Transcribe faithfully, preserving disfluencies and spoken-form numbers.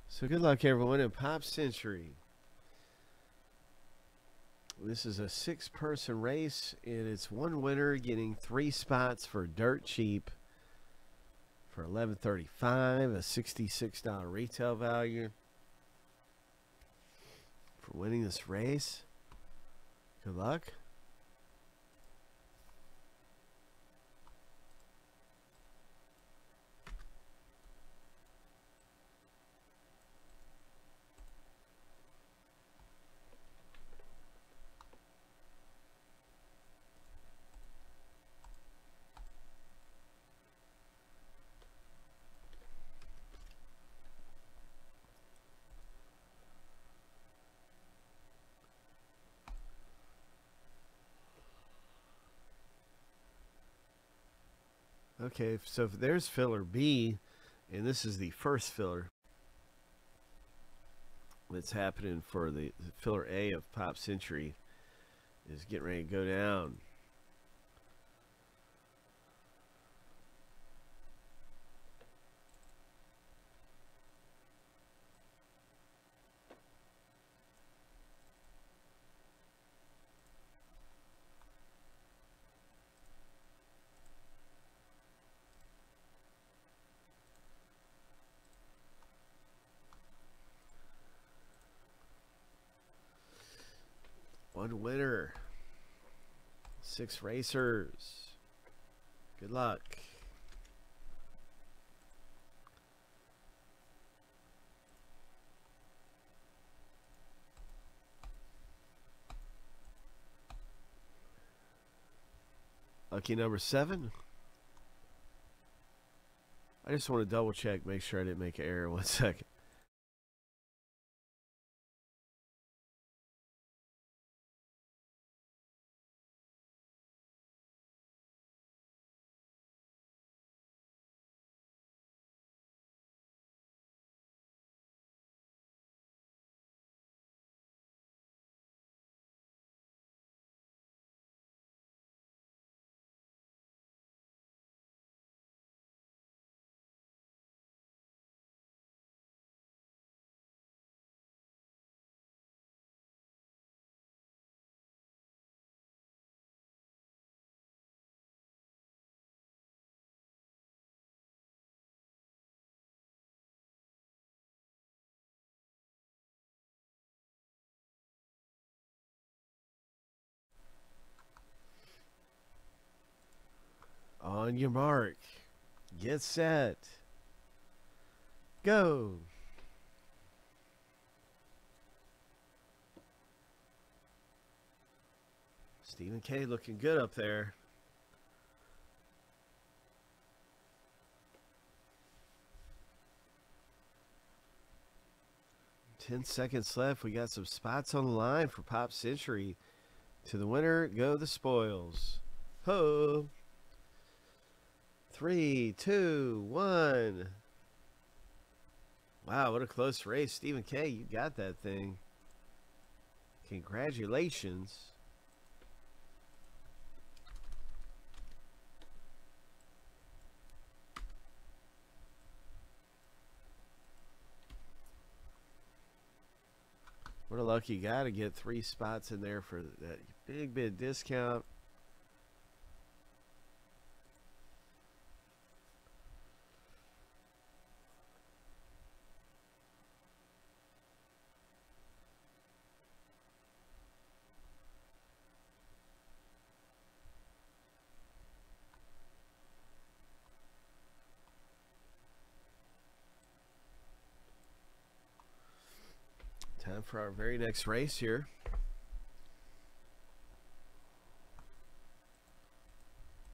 So good luck, everyone, in Pop Century. This is a six-person race, and it's one winner getting three spots for dirt cheap for eleven thirty-five, a sixty-six dollar retail value. For winning this race, good luck. Okay, so if there's filler B, and this is the first filler that's happening for the, the filler A of Pop Century, is getting ready to go down. One winner, six racers. Good luck. Lucky number seven. I just want to double check, make sure I didn't make an error. One second. On your mark, get set, go. Stephen K looking good up there. Ten seconds left. We got some spots on the line for Pop Century. To the winner go the spoils. Ho! Three, two, one. Wow, what a close race. Stephen K, you got that thing. Congratulations. What a lucky guy to get three spots in there for that big bid discount. Time for our very next race here.